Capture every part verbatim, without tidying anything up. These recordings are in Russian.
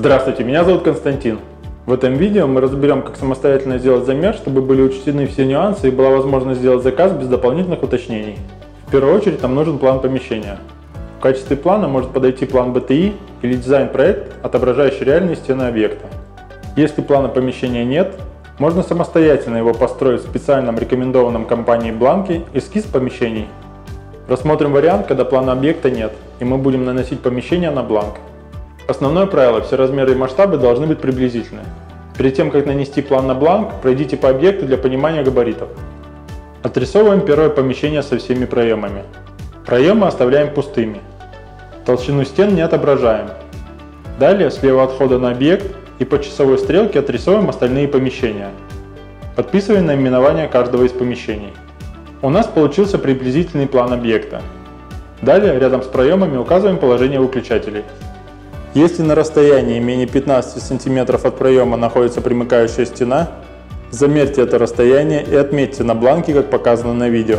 Здравствуйте, меня зовут Константин. В этом видео мы разберем, как самостоятельно сделать замер, чтобы были учтены все нюансы и была возможность сделать заказ без дополнительных уточнений. В первую очередь нам нужен план помещения. В качестве плана может подойти план бэ тэ и или дизайн-проект, отображающий реальные стены объекта. Если плана помещения нет, можно самостоятельно его построить в специальном рекомендованном компанией бланке «Эскиз помещений». Рассмотрим вариант, когда плана объекта нет, и мы будем наносить помещение на бланк. Основное правило – все размеры и масштабы должны быть приблизительны. Перед тем, как нанести план на бланк, пройдите по объекту для понимания габаритов. Отрисовываем первое помещение со всеми проемами. Проемы оставляем пустыми. Толщину стен не отображаем. Далее, слева от входа на объект и по часовой стрелке отрисовываем остальные помещения. Подписываем наименование каждого из помещений. У нас получился приблизительный план объекта. Далее, рядом с проемами указываем положение выключателей. Если на расстоянии менее пятнадцати сантиметров от проема находится примыкающая стена, замерьте это расстояние и отметьте на бланке, как показано на видео.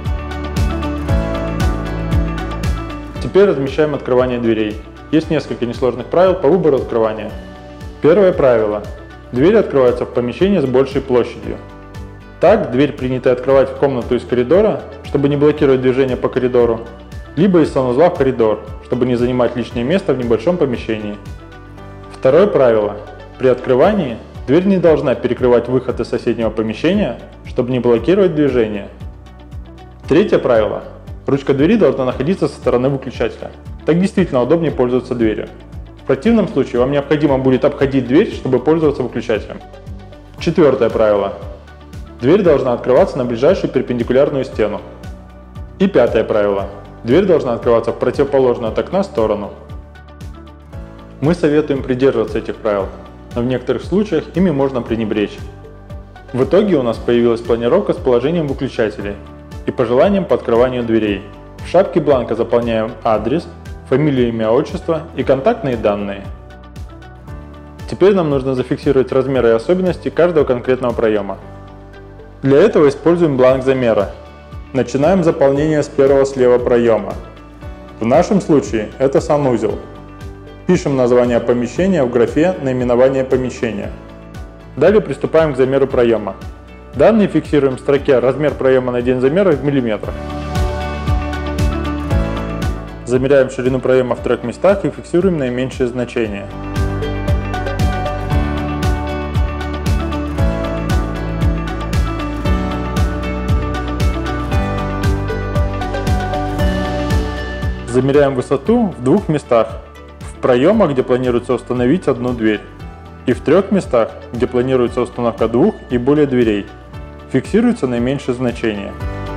Теперь размещаем открывание дверей. Есть несколько несложных правил по выбору открывания. Первое правило. Двери открываются в помещении с большей площадью. Так, дверь принято открывать в комнату из коридора, чтобы не блокировать движение по коридору, либо из санузла в коридор, чтобы не занимать лишнее место в небольшом помещении. Второе правило. При открывании дверь не должна перекрывать выход из соседнего помещения, чтобы не блокировать движение. Третье правило. Ручка двери должна находиться со стороны выключателя. Так действительно удобнее пользоваться дверью. В противном случае вам необходимо будет обходить дверь, чтобы пользоваться выключателем. Четвертое правило. Дверь должна открываться на ближайшую перпендикулярную стену. И пятое правило. Дверь должна открываться в противоположную от окна сторону. Мы советуем придерживаться этих правил, но в некоторых случаях ими можно пренебречь. В итоге у нас появилась планировка с положением выключателей и пожеланием по открыванию дверей. В шапке бланка заполняем адрес, фамилию, имя, отчество и контактные данные. Теперь нам нужно зафиксировать размеры и особенности каждого конкретного проема. Для этого используем бланк замера. Начинаем заполнение с первого слева проема. В нашем случае это санузел. Пишем название помещения в графе «Наименование помещения». Далее приступаем к замеру проема. Данные фиксируем в строке «Размер проема на день замера» в миллиметрах. Замеряем ширину проема в трех местах и фиксируем наименьшее значение. Замеряем высоту в двух местах. В проемах, где планируется установить одну дверь, и в трех местах, где планируется установка двух и более дверей. Фиксируется наименьшее значение.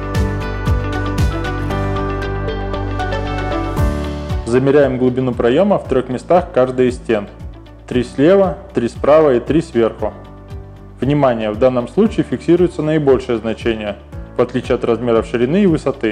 Замеряем глубину проема в трех местах каждой из стен. три слева, три справа и три сверху. Внимание! В данном случае фиксируется наибольшее значение, в отличие от размеров ширины и высоты.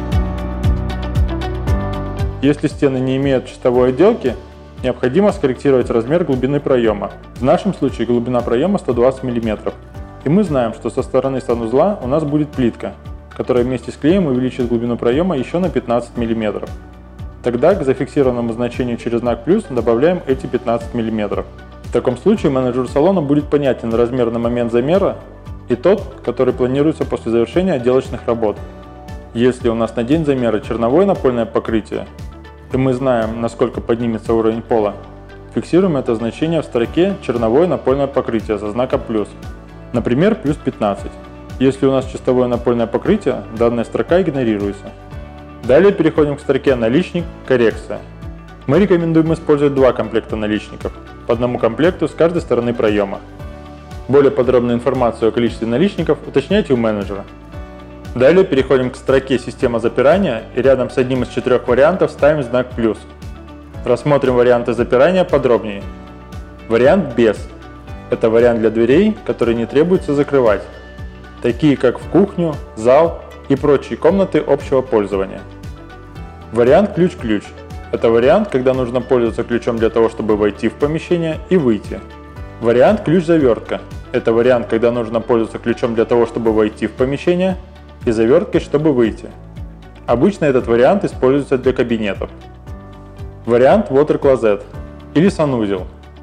Если стены не имеют чистовой отделки, необходимо скорректировать размер глубины проема. В нашем случае глубина проема сто двадцать миллиметров. И мы знаем, что со стороны санузла у нас будет плитка, которая вместе с клеем увеличит глубину проема еще на пятнадцать миллиметров. Тогда к зафиксированному значению через знак плюс добавляем эти пятнадцать миллиметров. В таком случае менеджеру салона будет понятен размер на момент замера и тот, который планируется после завершения отделочных работ. Если у нас на день замера черновое напольное покрытие, и мы знаем, насколько поднимется уровень пола, фиксируем это значение в строке «Черновое напольное покрытие» со знаком плюс, например, плюс пятнадцать. Если у нас чистовое напольное покрытие, данная строка игнорируется. Далее переходим к строке «Наличник. Коррекция». Мы рекомендуем использовать два комплекта наличников, по одному комплекту с каждой стороны проема. Более подробную информацию о количестве наличников уточняйте у менеджера. Далее переходим к строке «Система запирания» и рядом с одним из четырех вариантов ставим знак плюс. Рассмотрим варианты запирания подробнее. Вариант «Без» – это вариант для дверей, которые не требуется закрывать, такие как в кухню, зал и прочие комнаты общего пользования. Вариант «Ключ-ключ» – это вариант, когда нужно пользоваться ключом для того, чтобы войти в помещение и выйти. Вариант «Ключ-завертка» – это вариант, когда нужно пользоваться ключом для того, чтобы войти в помещение и заверткой, чтобы выйти. Обычно этот вариант используется для кабинетов. Вариант Water Closet или санузел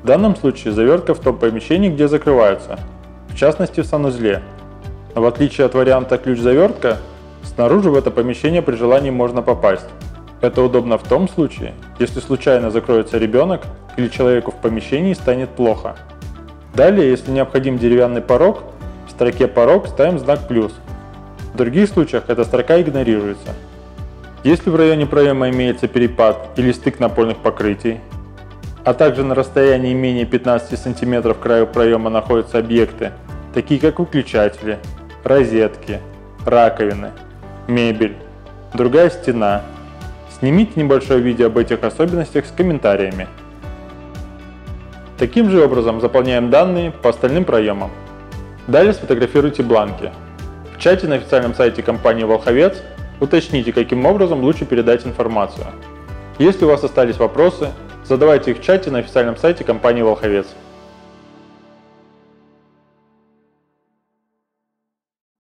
данном случае завертка в том помещении, где закрываются, в частности в санузле. Но в отличие от варианта ключ-завертка, снаружи в это помещение при желании можно попасть. Это удобно в том случае, если случайно закроется ребенок или человеку в помещении станет плохо. Далее, если необходим деревянный порог, в строке «Порог» ставим знак «плюс». В других случаях эта строка игнорируется. Если в районе проема имеется перепад или стык напольных покрытий, а также на расстоянии менее пятнадцати сантиметров к краю проема находятся объекты, такие как выключатели, розетки, раковины, мебель, другая стена, снимите небольшое видео об этих особенностях с комментариями. Таким же образом заполняем данные по остальным проемам. Далее сфотографируйте бланки. В чате на официальном сайте компании Волховец уточните, каким образом лучше передать информацию. Если у вас остались вопросы, задавайте их в чате на официальном сайте компании Волховец.